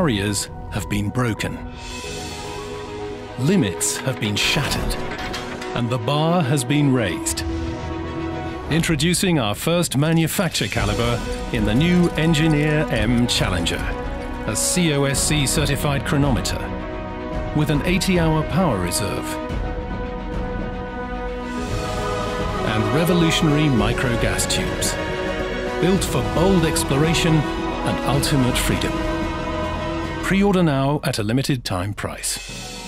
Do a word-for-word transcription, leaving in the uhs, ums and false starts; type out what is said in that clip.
barriers have been broken. Limits have been shattered, and the bar has been raised. Introducing our first manufacture caliber in the new Engineer M Challenger, a C O S C certified chronometer with an eighty hour power reserve and revolutionary micro gas tubes, built for bold exploration and ultimate freedom. Pre-order now at a limited time price.